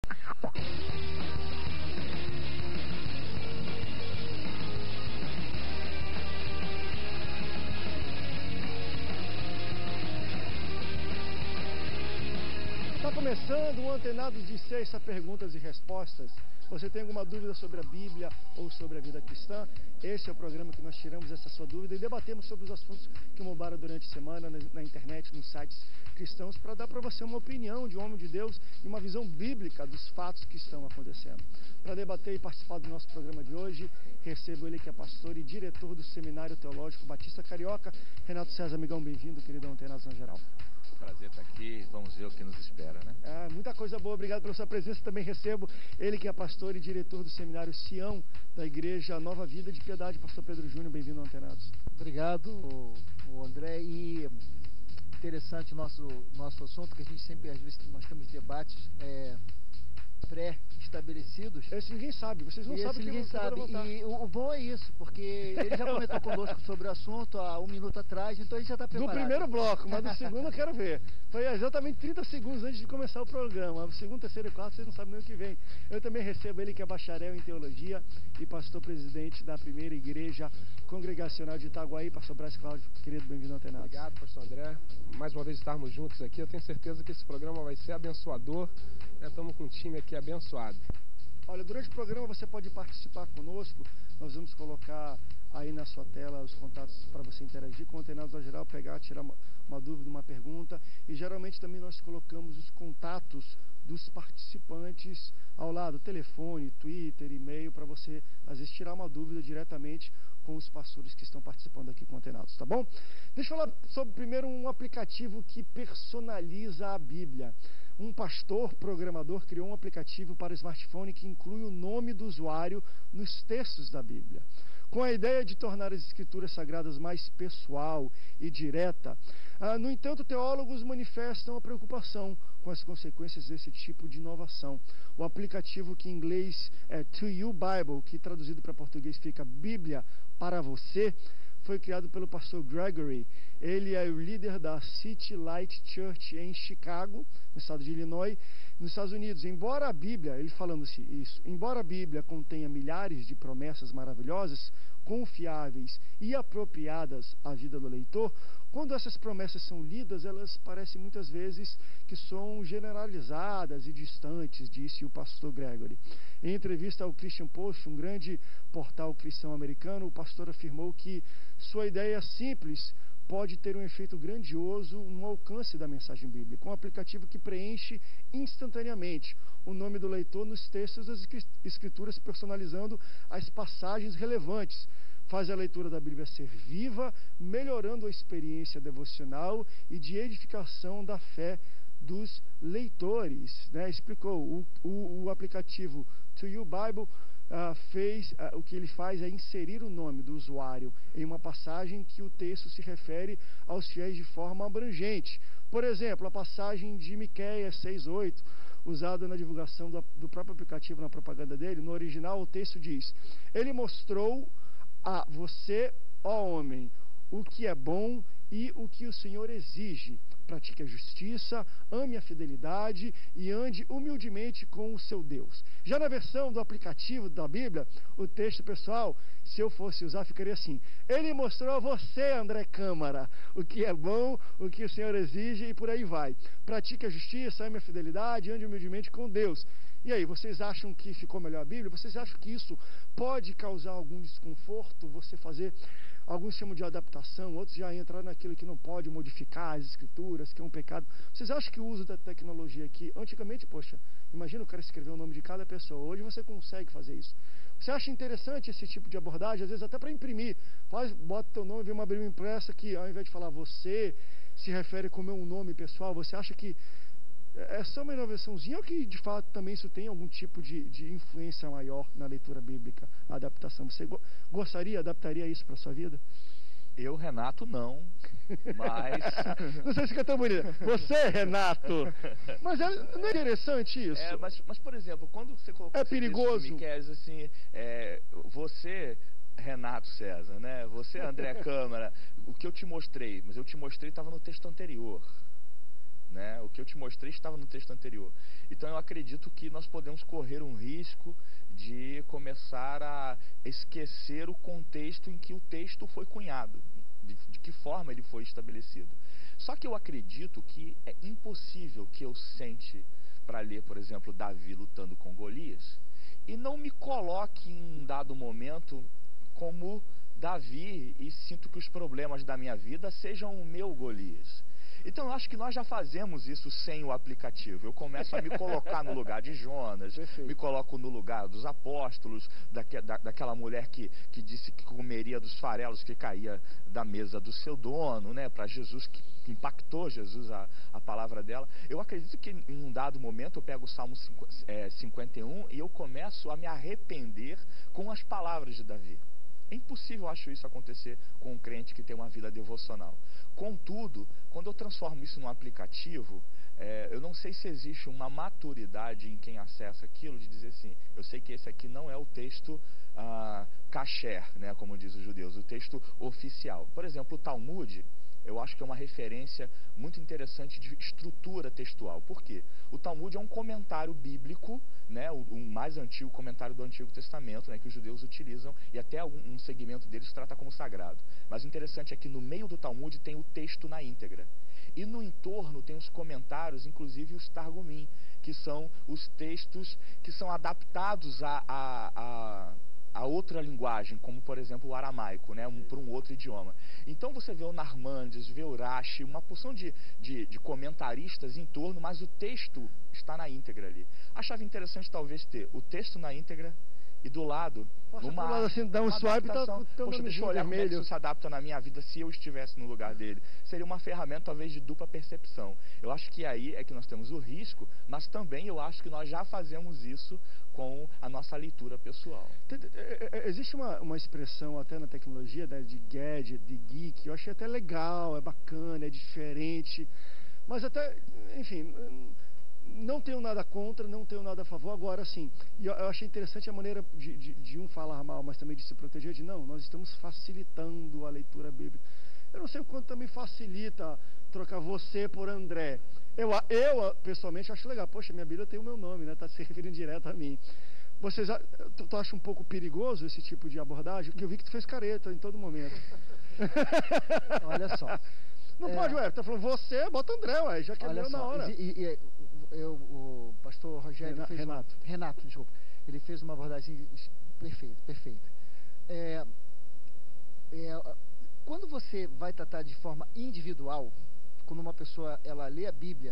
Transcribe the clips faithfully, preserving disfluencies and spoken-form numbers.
Está começando um Antenados de Sexta, perguntas e respostas. Você tem alguma dúvida sobre a Bíblia ou sobre a vida cristã? Esse é o programa que nós tiramos essa sua dúvida e debatemos sobre os assuntos que bombaram durante a semana na, na internet, nos sites cristãos, para dar para você uma opinião de um homem de Deus e uma visão bíblica dos fatos que estão acontecendo. Para debater e participar do nosso programa de hoje, recebo ele que é pastor e diretor do Seminário Teológico Batista Carioca, Renato César. Amigão, bem-vindo, querido Antenados na Geral. Prazer estar aqui, vamos ver o que nos espera, né? Ah, muita coisa boa, obrigado pela sua presença. Também recebo ele que é pastor e diretor do Seminário Sião, da Igreja Nova Vida de Piedade, pastor Pedro Júnior. Bem-vindo ao Antenados. Obrigado, o, o André. E interessante o nosso, nosso assunto, que a gente sempre, às vezes, nós temos debates é, pré-estabelecidos. Esse ninguém sabe, vocês não e sabem o que ninguém sabe. E o, o bom é isso, porque ele já comentou conosco sobre o assunto há um minuto atrás, então a gente já está preparado. Do primeiro bloco, mas do segundo eu quero ver. Foi exatamente trinta segundos antes de começar o programa. O segundo, terceiro e quarto, vocês não sabem nem o que vem. Eu também recebo ele que é bacharel em teologia e pastor-presidente da primeira igreja congregacional de Itaguaí, pastor Brás Cláudio. Querido, bem-vindo ao Antenados. Obrigado, pastor André. Mais uma vez estarmos juntos aqui. Eu tenho certeza que esse programa vai ser abençoador. Estamos com um time aqui abençoado. Olha, durante o programa você pode participar conosco. Nós vamos colocar aí na sua tela os contatos para você interagir com o Antenados na Geral, pegar, tirar uma, uma dúvida, uma pergunta. E geralmente também nós colocamos os contatos dos participantes ao lado, telefone, Twitter, e-mail, para você, às vezes, tirar uma dúvida diretamente com os pastores que estão participando aqui com o Antenados, tá bom? Deixa eu falar sobre, primeiro, um aplicativo que personaliza a Bíblia. Um pastor programador criou um aplicativo para smartphone que inclui o nome do usuário nos textos da Bíblia. Com a ideia de tornar as escrituras sagradas mais pessoal e direta, ah, no entanto, teólogos manifestam a preocupação com as consequências desse tipo de inovação. O aplicativo, que em inglês é To You Bible, que traduzido para português fica Bíblia para você, foi criado pelo pastor Gregory. Ele é o líder da City Light Church em Chicago, no estado de Illinois, nos Estados Unidos. Embora a Bíblia, ele falando-se isso, embora a Bíblia contenha milhares de promessas maravilhosas, confiáveis e apropriadas à vida do leitor, quando essas promessas são lidas, elas parecem muitas vezes que são generalizadas e distantes, disse o pastor Gregory. Em entrevista ao Christian Post, um grande portal cristão americano, o pastor afirmou que sua ideia simples pode ter um efeito grandioso no alcance da mensagem bíblica. Um aplicativo que preenche instantaneamente o nome do leitor nos textos das escrituras, personalizando as passagens relevantes. Faz a leitura da Bíblia ser viva, melhorando a experiência devocional e de edificação da fé dos leitores, né? Explicou, o, o, o aplicativo To You Bible uh, fez, uh, o que ele faz é inserir o nome do usuário em uma passagem que o texto se refere aos fiéis de forma abrangente. Por exemplo, a passagem de Miqueias seis oito, usada na divulgação do, do próprio aplicativo, na propaganda dele. No original, o texto diz: Ele mostrou a você, ó homem, o que é bom e o que o Senhor exige. Pratique a justiça, ame a fidelidade e ande humildemente com o seu Deus. Já na versão do aplicativo da Bíblia, o texto, pessoal, se eu fosse usar, ficaria assim: Ele mostrou a você, André Câmara, o que é bom, o que o Senhor exige, e por aí vai. Pratique a justiça, ame a fidelidade, ande humildemente com Deus. E aí, vocês acham que ficou melhor a Bíblia? Vocês acham que isso pode causar algum desconforto, você fazer... Alguns chamam de adaptação, outros já entraram naquilo que não pode modificar as escrituras, que é um pecado. Vocês acham que o uso da tecnologia aqui, antigamente, poxa, imagina o cara escrever o nome de cada pessoa, hoje você consegue fazer isso. Você acha interessante esse tipo de abordagem, às vezes até para imprimir? Faz, bota teu nome, vem uma Bíblia impressa que, ao invés de falar você, se refere como um nome pessoal. Você acha que é só uma inovaçãozinha ou que de fato também isso tem algum tipo de, de influência maior na leitura bíblica, a adaptação? Você go gostaria, adaptaria isso para a sua vida? Eu, Renato, não, mas... Não sei se fica tão bonito. Você, Renato! Mas é, não é interessante isso? É, mas, mas, por exemplo, quando você colocou... É perigoso? Miqueias, assim, é, você... Renato César, né? Você, André Câmara, o que eu te mostrei, mas eu te mostrei estava no texto anterior. né? O que eu te mostrei estava no texto anterior. Então eu acredito que nós podemos correr um risco de começar a esquecer o contexto em que o texto foi cunhado, de, de que forma ele foi estabelecido. Só que eu acredito que é impossível que eu sente para ler, por exemplo, Davi lutando com Golias e não me coloque em um dado momento como Davi e sinto que os problemas da minha vida sejam o meu Golias. Então eu acho que nós já fazemos isso sem o aplicativo. Eu começo a me colocar no lugar de Jonas, Perfeito. me coloco no lugar dos apóstolos, daque, da, daquela mulher que, que disse que comeria dos farelos que caía da mesa do seu dono, né, para Jesus, que, que impactou Jesus a, a palavra dela. Eu acredito que em um dado momento eu pego o Salmo cinquenta e um e eu começo a me arrepender com as palavras de Davi. É impossível, eu acho, isso acontecer com um crente que tem uma vida devocional. Contudo, quando eu transformo isso num aplicativo, é, eu não sei se existe uma maturidade em quem acessa aquilo de dizer assim, eu sei que esse aqui não é o texto ah, kasher, né, como diz os judeus, o texto oficial. Por exemplo, o Talmud, eu acho que é uma referência muito interessante de estrutura textual. Por quê? O Talmud é um comentário bíblico, né, o, o mais antigo comentário do Antigo Testamento, né, que os judeus utilizam, e até algum, um segmento deles trata como sagrado. Mas o interessante é que no meio do Talmud tem o texto na íntegra. E no entorno tem os comentários, inclusive os Targumim, que são os textos que são adaptados a... a, a a outra linguagem, como por exemplo o aramaico, né, um, para um outro idioma. Então você vê o Narmandes, vê o Rashi, uma porção de, de, de comentaristas em torno, mas o texto está na íntegra ali. Achava interessante talvez ter o texto na íntegra e do lado Passa uma, pro lado assim, dá um uma swipe e tá adaptação. com o teu Poxa, deixa eu nomezinho olhar como é que vermelho. isso se adapta na minha vida se eu estivesse no lugar dele. Seria uma ferramenta talvez de dupla percepção. Eu acho que aí é que nós temos o risco, mas também eu acho que nós já fazemos isso com a nossa leitura pessoal. Existe uma, uma expressão até na tecnologia, né, de gadget, de geek, eu achei até legal, é bacana, é diferente, mas até, enfim, não tenho nada contra, não tenho nada a favor. Agora sim, e eu, eu achei interessante a maneira de, de, de um falar mal, mas também de se proteger, de não, nós estamos facilitando a leitura bíblica. Eu não sei o quanto também facilita trocar você por André. Eu, eu pessoalmente acho legal. Poxa, minha Bíblia tem o meu nome, né? Está se referindo direto a mim. Vocês, tu, tu acha um pouco perigoso esse tipo de abordagem? Porque eu vi que tu fez careta em todo momento. Olha só. Não é, pode, ué. Tá falando você, bota André, ué. Já que é meu na hora. E, e, e, eu, o pastor Rogério Renato, fez Renato. Uma, Renato, desculpa. Ele fez uma abordagem perfeita, perfeita. É, é, quando você vai tratar de forma individual, quando uma pessoa ela lê a Bíblia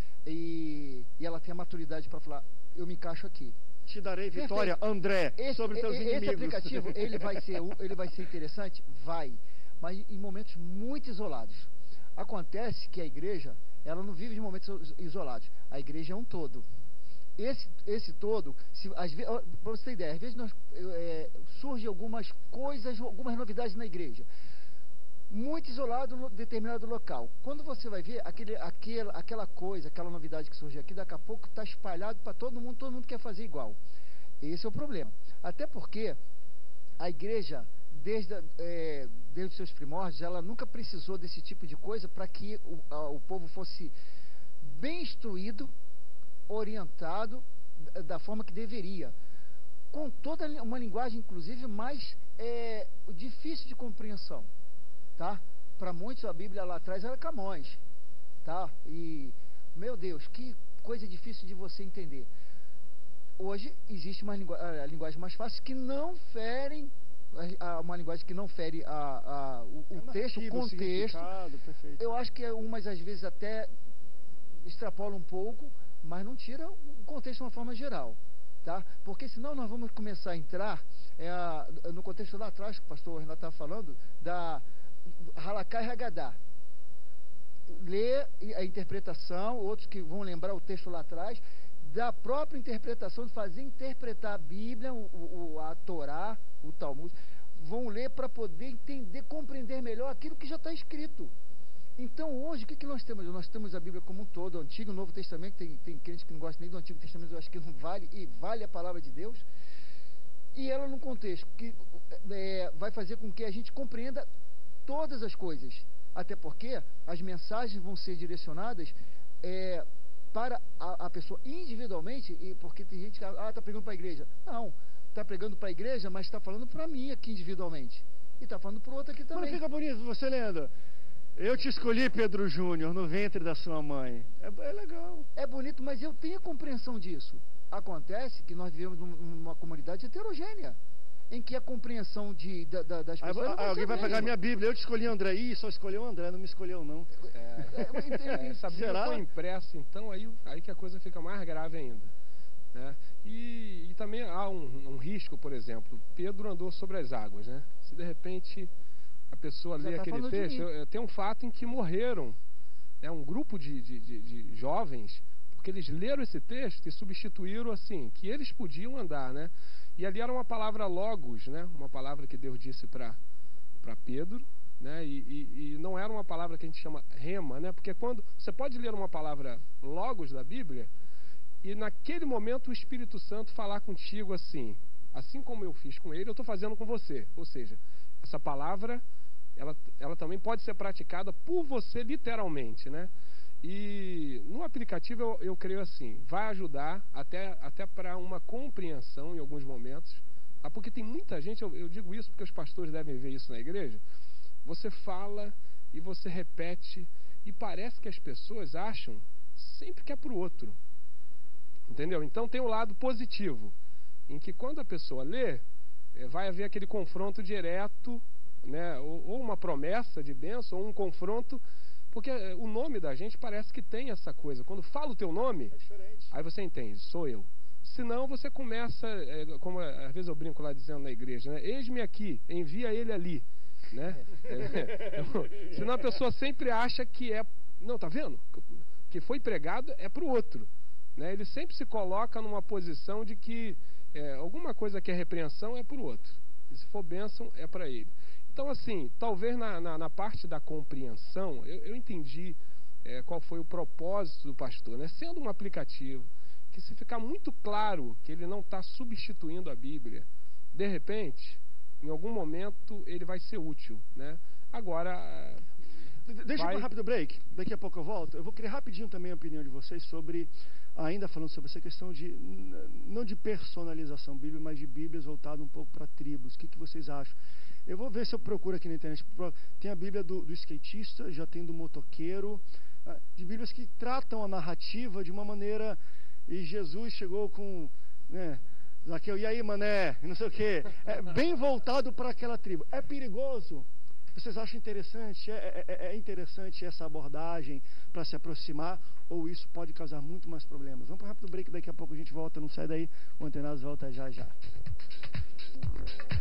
e, e ela tem a maturidade para falar, eu me encaixo aqui. Te darei vitória, Perfeito. André, Esse, sobre teus esse inimigos. Esse aplicativo, ele vai ser, ele vai ser interessante? Vai. Mas em momentos muito isolados. Acontece que a igreja, ela não vive de momentos isolados. A igreja é um todo. Esse, esse todo, para você ter ideia, às vezes nós, é, surgem algumas coisas, algumas novidades na igreja. Muito isolado em determinado local. Quando você vai ver aquele, aquele, aquela coisa, aquela novidade que surgiu aqui, daqui a pouco está espalhado para todo mundo, todo mundo quer fazer igual. Esse é o problema. Até porque a igreja, desde, é, desde os seus primórdios, ela nunca precisou desse tipo de coisa para que o, a, o povo fosse bem instruído, orientado da, da forma que deveria. Com toda uma linguagem, inclusive, mais é, difícil de compreensão. Tá? Para muitos a Bíblia lá atrás era Camões, tá? E, meu Deus, que coisa difícil de você entender. Hoje existe uma lingu a linguagem mais fácil que não ferem, a, a, uma linguagem que não fere a, a, o, o é texto, o contexto. Perfeito. Eu acho que umas às vezes até extrapola um pouco, mas não tira o contexto de uma forma geral. Tá? Porque senão nós vamos começar a entrar é, a, no contexto lá atrás, que o pastor Renato estava falando, da Halaká e Hagadá. Ler a interpretação, outros que vão lembrar o texto lá atrás, da própria interpretação, de fazer interpretar a Bíblia, o, o, a Torá, o Talmud, vão ler para poder entender, compreender melhor aquilo que já está escrito. Então hoje, o que, que nós temos? Nós temos a Bíblia como um todo, o Antigo e o Novo Testamento. Tem, tem crente que não gosta nem do Antigo Testamento, eu acho que não vale, e vale a palavra de Deus. E ela num contexto que é, vai fazer com que a gente compreenda todas as coisas, até porque as mensagens vão ser direcionadas é, para a, a pessoa individualmente, e porque tem gente que ah, está pregando para a igreja. Não, está pregando para a igreja, mas está falando para mim aqui individualmente. E está falando para o outro aqui também. Mas fica bonito, você lendo. Eu te escolhi, Pedro Júnior, no ventre da sua mãe. É, é legal. É bonito, mas eu tenho a compreensão disso. Acontece que nós vivemos numa comunidade heterogênea, em que a compreensão de, da, da, das pessoas... Aí, vai alguém vai pegar minha Bíblia. Eu te escolhi André. Ih, só escolheu André, não me escolheu não. É, é, essa Bíblia Será? foi impressa, então aí, aí que a coisa fica mais grave ainda, né? E, e também há um, um risco, por exemplo. Pedro andou sobre as águas, né? Se de repente a pessoa Já lê tá aquele texto, eu, eu, tem um fato em que morreram, né, um grupo de, de, de, de jovens, porque eles leram esse texto e substituíram assim, que eles podiam andar, né? E ali era uma palavra logos, né? Uma palavra que Deus disse para para Pedro, né? E, e, e não era uma palavra que a gente chama rema, né? Porque quando você pode ler uma palavra logos da Bíblia e naquele momento o Espírito Santo falar contigo assim, assim como eu fiz com ele, eu estou fazendo com você. Ou seja, essa palavra ela, ela também pode ser praticada por você literalmente, né? E no aplicativo eu, eu creio assim, vai ajudar até, até para uma compreensão em alguns momentos, tá? Porque tem muita gente, eu, eu digo isso porque os pastores devem ver isso na igreja, você fala e você repete e parece que as pessoas acham sempre que é para o outro, entendeu? Então tem o lado positivo, em que quando a pessoa lê, vai haver aquele confronto direto, né? ou, ou uma promessa de bênção, ou um confronto. Porque o nome da gente parece que tem essa coisa. Quando fala o teu nome, É diferente. aí você entende, sou eu. Senão você começa, é, como às vezes eu brinco lá dizendo na igreja, né? Eis-me aqui, envia ele ali, né? É, é, senão a pessoa sempre acha que é, não, tá vendo? Que foi pregado é para o outro, né? Ele sempre se coloca numa posição de que é, alguma coisa que é repreensão é para o outro. E se for bênção é para ele. Então, assim, talvez na, na, na parte da compreensão, eu, eu entendi é, qual foi o propósito do pastor, né? Sendo um aplicativo, que se ficar muito claro que ele não está substituindo a Bíblia, de repente, em algum momento, ele vai ser útil, né? Agora... Deixa vai... eu ir para um rápido break, daqui a pouco eu volto. Eu vou querer rapidinho também a opinião de vocês sobre, ainda falando sobre essa questão de, não de personalização bíblica, mas de Bíblias voltadas um pouco para tribos. O que, que vocês acham? Eu vou ver se eu procuro aqui na internet. Tem a Bíblia do, do skatista, já tem do motoqueiro, de Bíblias que tratam a narrativa de uma maneira... E Jesus chegou com... Né, Zaqueu, e aí, mané? Não sei o quê. É bem voltado para aquela tribo. É perigoso? Vocês acham interessante? É, é, é interessante essa abordagem para se aproximar? Ou isso pode causar muito mais problemas? Vamos para um rápido break, daqui a pouco a gente volta. Não sai daí, o Antenados volta já já.